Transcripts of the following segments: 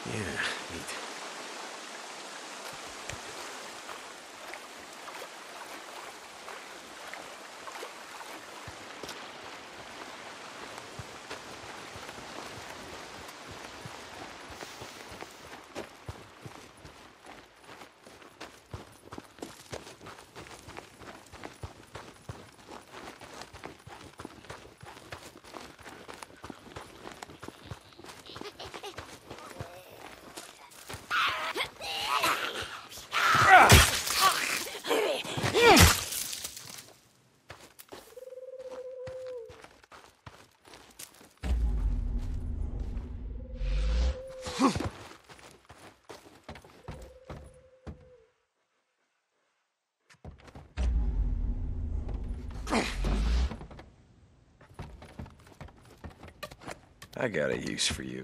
Yeah, neat. I got a use for you.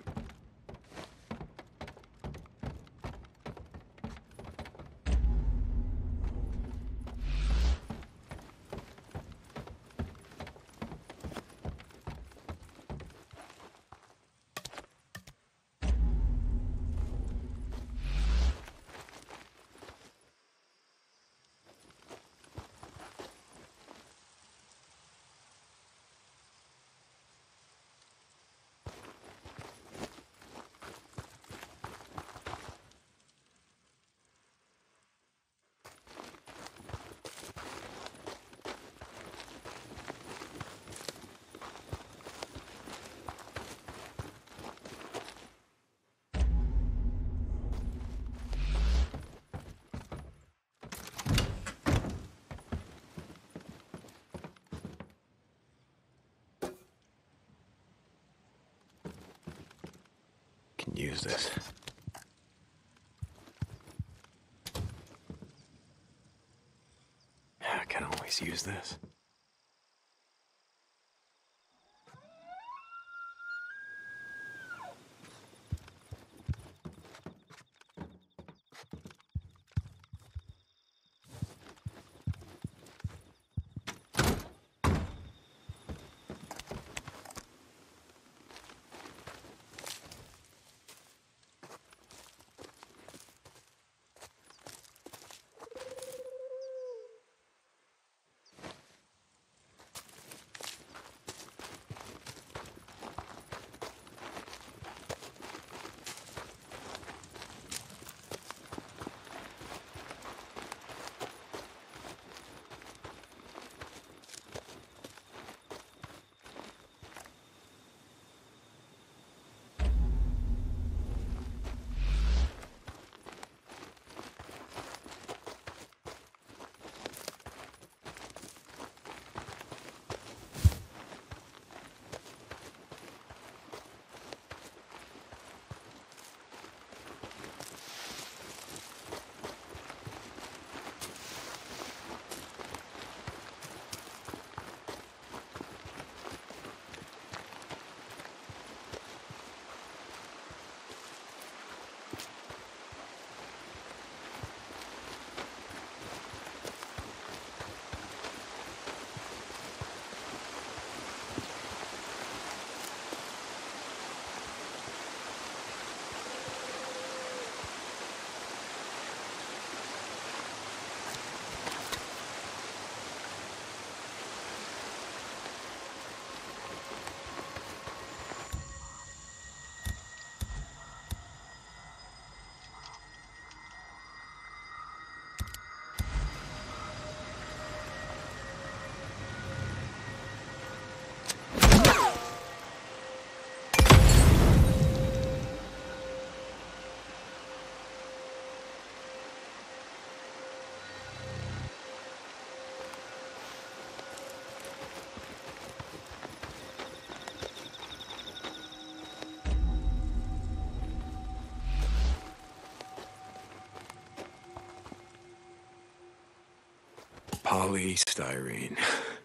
Can use this. I can always use this. Polystyrene.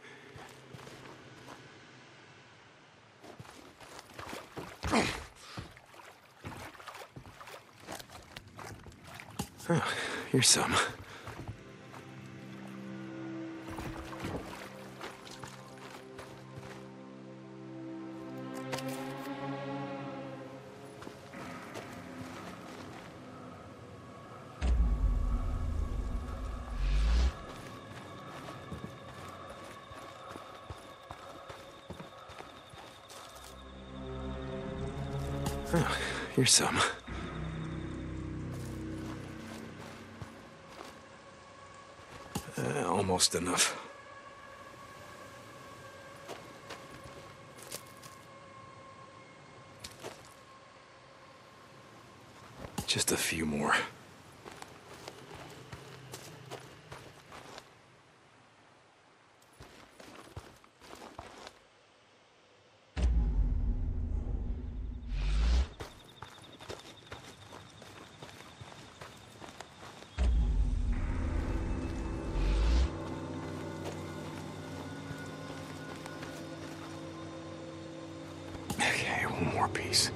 Oh, here's some. Oh, here's some. Almost enough. Just a few more. Okay, one more piece.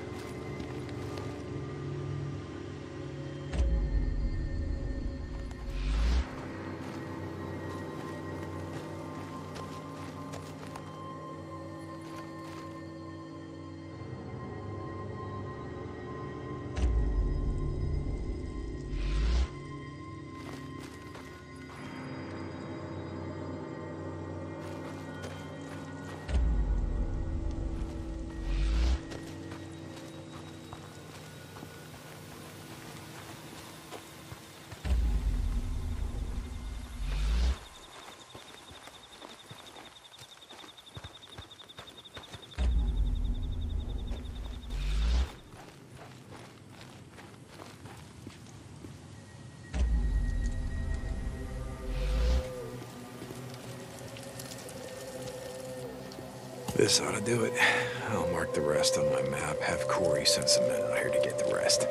This ought to do it. I'll mark the rest on my map, have Corey send some men out here to get the rest.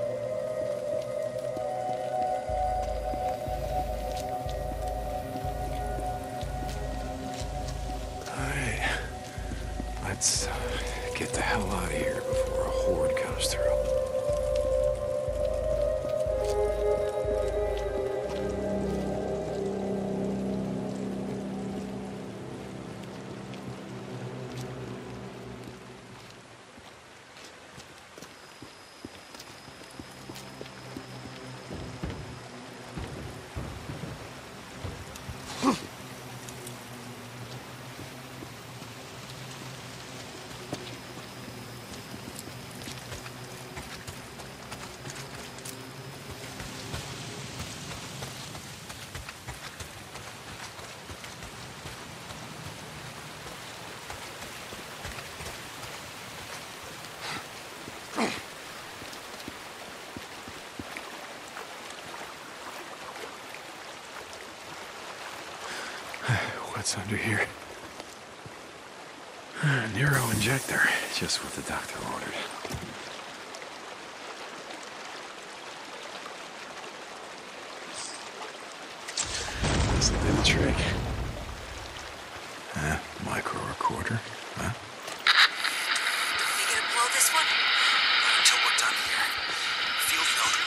Alright. Let's get the hell out of here before a horde comes through. What's under here? Neuro injector, just what the doctor ordered. This'll do the trick. Micro recorder, huh? You gonna blow this one? Not until we're done here. Field note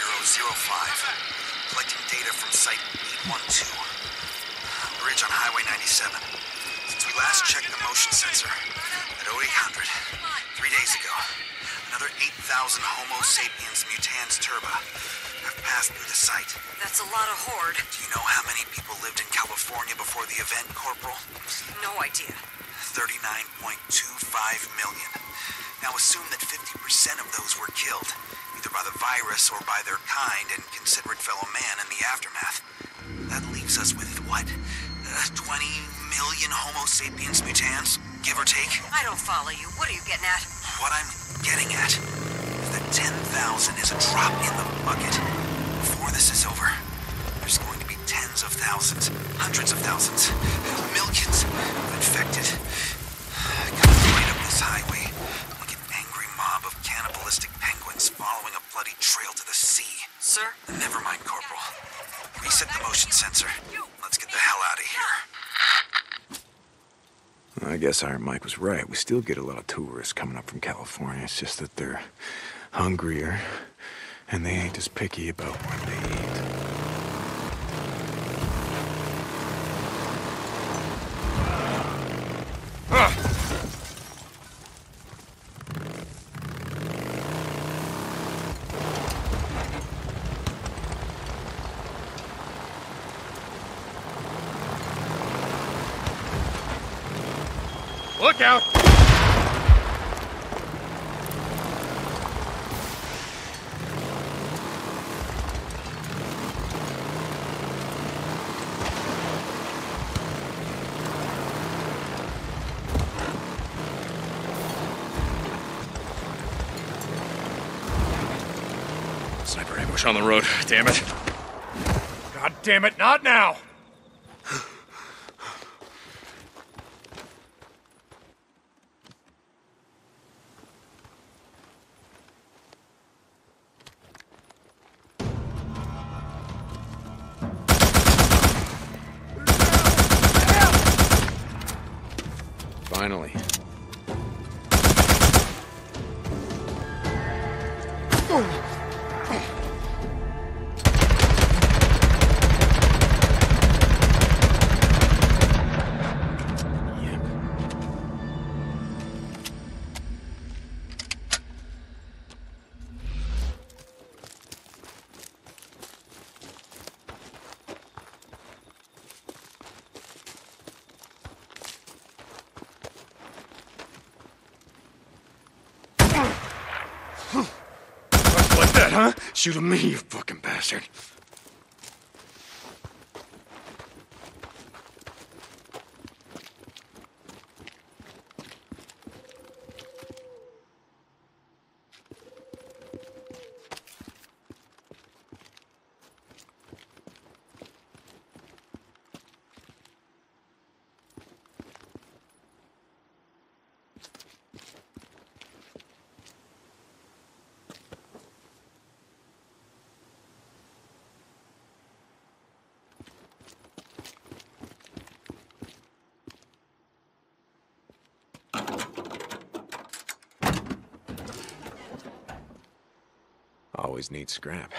1005. Collecting data from site 812. Bridge on Highway 97. Since we last checked the motion sensor at 0800, 3 days ago, another 8,000 Homo sapiens mutans turba have passed through the site. That's a lot of horde. Do you know how many people lived in California before the event, Corporal? No idea. 39.25 million. Now assume that 50% of those were killed, either by the virus or by their kind and considerate fellow man in the aftermath. That leaves us with, what, 20 million Homo sapiens mutans, give or take? I don't follow you. What are you getting at? What I'm getting at is that 10,000 is a drop in the bucket. Before this is over, there's going to be tens of thousands, hundreds of thousands, millions of infected. Coming right up this highway, like an angry mob of cannibalistic penguins following a bloody trail to the sea. Sir? Never mind, Corporal. Reset the motion sensor. Let's get the hell out of here. I guess Iron Mike was right. We still get a lot of tourists coming up from California. It's just that they're hungrier, and they ain't as picky about what they eat. Look out! ambush on the road, damn it. God damn it, not now! Finally. Like that, huh? Shoot at me, you fucking bastard. Always need scrap.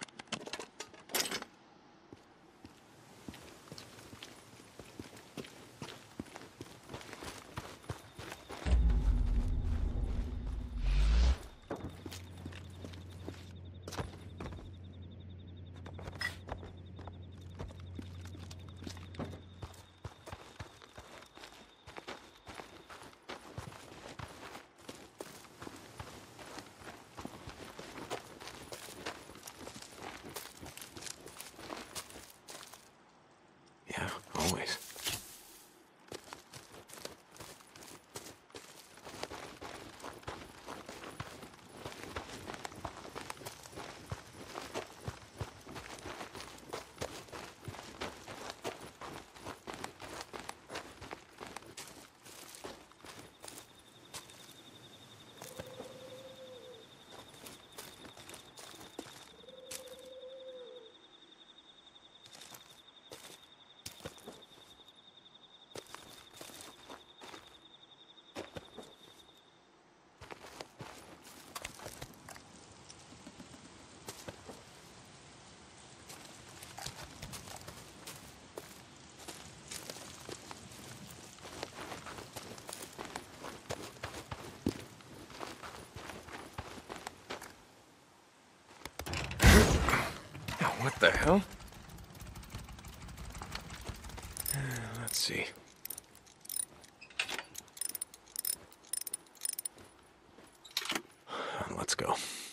Yeah, always. What the hell? Let's see. Let's go.